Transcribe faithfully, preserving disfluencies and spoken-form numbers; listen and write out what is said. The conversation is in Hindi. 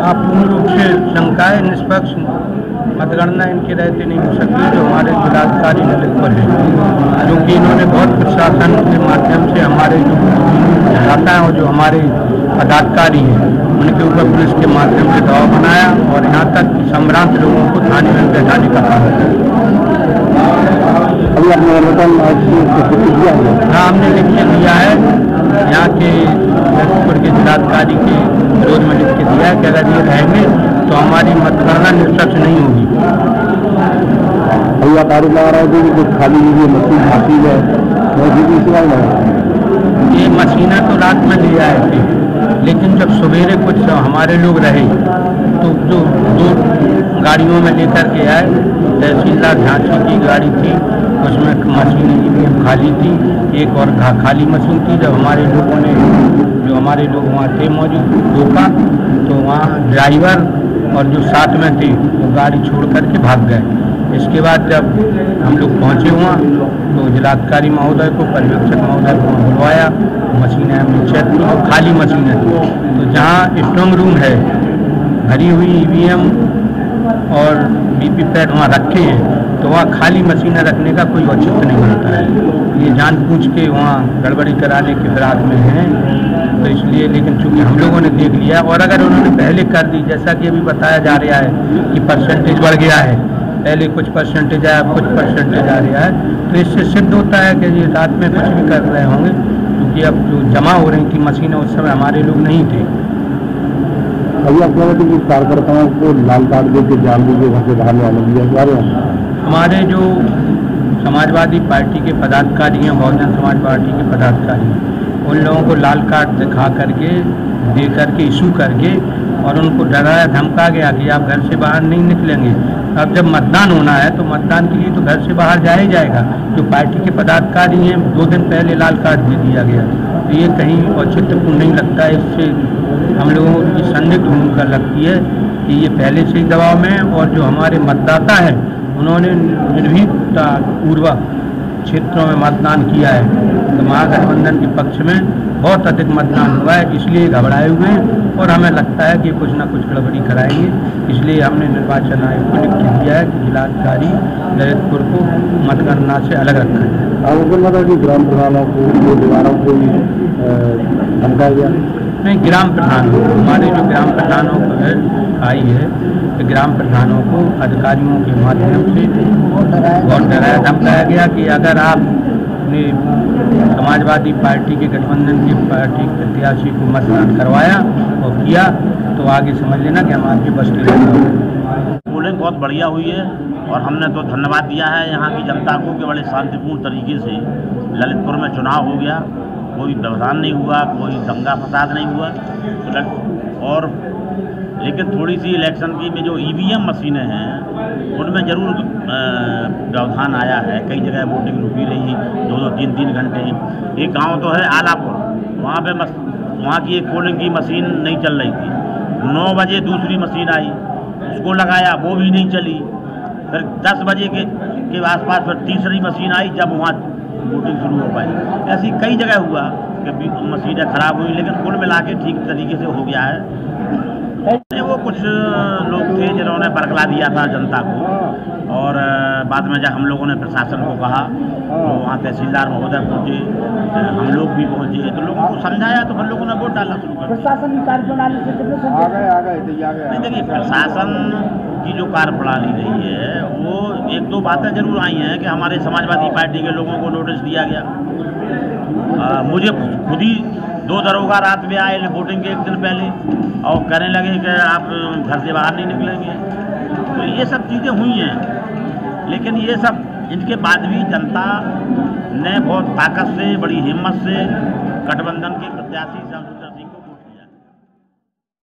आप पूर्ण रूप से शंका है, निष्पक्ष मतगणना इनके रहते नहीं हो सकती जो हमारे जिलाधिकारी ललितपुर हैं, क्योंकि इन्होंने बहुत प्रशासन के माध्यम से हमारे जो खाता है और जो हमारे पदाधिकारी हैं उनके ऊपर पुलिस के माध्यम से दबाव बनाया और यहाँ तक संभ्रांत लोगों को थाने में बैठाने का काम हाँ हमने लिख के दिया है यहाँ के ललितपुर के जिलाधिकारी के विरोध में लिख के दिया है कि अगर ये रहेंगे तो हमारी मतगणना निष्पक्ष नहीं होगी। अभी आप आरोप लगा रहे थे कि कुछ खाली मशीन आती है, ये मशीनें तो रात में ले आए थे, लेकिन जब सवेरे कुछ हमारे लोग रहे तो जो दो गाड़ियों में लेकर के आए, तहसीलदार झांसी की गाड़ी थी उसमें मशीन ईवीएम खाली थी, एक और खाली मशीन थी। जब हमारे लोगों ने जो हमारे लोग वहाँ थे मौजूद रोका तो वहाँ ड्राइवर और जो साथ में थे वो गाड़ी छोड़ करके भाग गए। इसके बाद जब हम लोग पहुँचे वहाँ तो जिलाधिकारी महोदय को पर्यवेक्षक महोदय को बुलवाया, मशीनें हमने चेक की तो खाली मशीनें थी। तो जहाँ स्ट्रॉन्ग रूम है भरी हुई ईवीएम और वीवी पैड वहाँ रखे हैं तो वहाँ खाली मशीनें रखने का कोई औचित्य नहीं बनता है। ये जानबूझ के वहाँ गड़बड़ी कराने के फिराक में हैं तो इसलिए, लेकिन चूंकि हम लोगों ने देख लिया और अगर उन्होंने पहले कर दी, जैसा कि अभी बताया जा रहा है कि परसेंटेज बढ़ गया है, पहले कुछ परसेंटेज आया कुछ परसेंटेज आ रहा है, तो इससे सिद्ध होता है कि ये रात में कुछ भी कर रहे होंगे, क्योंकि अब जो जमा हो रही थी मशीनें उस समय हमारे लोग नहीं थे। अभी आप कह रहे थे कि कार्यकर्ताओं को लाल कार्ड दे के जान दीजिए घर से बाहर नहीं आने दिया जा रहे हैं। हमारे जो समाजवादी पार्टी के पदाधिकारी हैं, बहुजन समाज पार्टी के पदाधिकारी हैं, उन लोगों को लाल कार्ड दिखा करके दे करके इशू करके और उनको डराया धमका गया कि आप घर से बाहर नहीं निकलेंगे। अब जब मतदान होना है तो मतदान के लिए तो घर से बाहर जाया ही जाएगा। जो पार्टी के पदाधिकारी हैं दो दिन पहले लाल कार्ड दे दिया गया, तो ये कहीं औचित्यपूर्ण नहीं लगता है। इससे हम लोगों की संदिग्ध भूमिका लगती है कि ये पहले से ही दबाव में है और जो हमारे मतदाता हैं उन्होंने निर्भीकता पूर्वक क्षेत्रों में मतदान किया है, तो महागठबंधन के पक्ष में बहुत अधिक मतदान हुआ है, इसलिए घबराए हुए हैं और हमें लगता है कि कुछ ना कुछ गड़बड़ी कराएंगे। इसलिए हमने निर्वाचन आयोग को लिख के दिया है कि जिलाधिकारी ललितपुर को मतगणना से अलग रखा है। मतलब कि ग्राम प्रधानों को दीवारों को धमकाया गया नहीं, ग्राम प्रधान हमारे जो ग्राम प्रधानों को है आई है तो ग्राम प्रधानों को अधिकारियों के माध्यम से बहुत डराया धमकाया गया कि अगर आपने समाजवादी पार्टी के गठबंधन की पार्टी प्रत्याशी को मतदान करवाया और किया तो आगे समझ लेना कि हम आपके बस की पोलिंग बहुत बढ़िया हुई है और हमने तो धन्यवाद दिया है यहाँ की जनता को कि बड़े शांतिपूर्ण तरीके से ललितपुर में चुनाव हो गया, कोई व्यवधान नहीं हुआ, कोई दंगा फसाद नहीं हुआ। और लेकिन थोड़ी सी इलेक्शन की में जो ईवीएम मशीनें हैं उनमें ज़रूर व्यवधान आया है, कई जगह वोटिंग रुकी रही दो दो तीन तीन घंटे। एक गांव तो है आलापुर, वहाँ पे मस, वहाँ की एक पोलिंग की मशीन नहीं चल रही थी, नौ बजे दूसरी मशीन आई उसको लगाया वो भी नहीं चली, फिर दस बजे के के आसपास फिर तीसरी मशीन आई जब वहाँ वोटिंग शुरू हो पाई। ऐसी कई जगह हुआ कि मशीनें खराब हुई, लेकिन कुल मिला के ठीक तरीके से हो गया है। वो कुछ लोग थे जिन्होंने बरगला दिया था जनता को और बाद में जब हम लोगों ने प्रशासन को कहा तो वहाँ तहसीलदार महोदय पहुँचे, हम लोग भी पहुँचे तो लोगों को समझाया तो हम लोगों ने वोट डालना शुरू कर दिया। प्रशासन की कार्यप्रणाली से नहीं, देखिए प्रशासन की जो कार्यप्रणाली रही है वो एक दो बातें जरूर आई हैं कि हमारे समाजवादी पार्टी के लोगों को नोटिस दिया गया। आ, मुझे खुद ही दो दरोगा रात में आए वोटिंग के एक दिन पहले और कहने लगे कि आप घर से बाहर नहीं निकलेंगे। तो ये सब चीज़ें हुई हैं, लेकिन ये सब इनके बाद भी जनता ने बहुत ताकत से, बड़ी हिम्मत से गठबंधन के प्रत्याशी